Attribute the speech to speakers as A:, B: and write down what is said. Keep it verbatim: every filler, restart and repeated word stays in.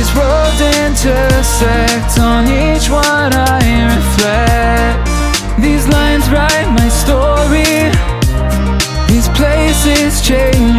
A: These roads intersect, on each one I reflect. These lines write my story, these places change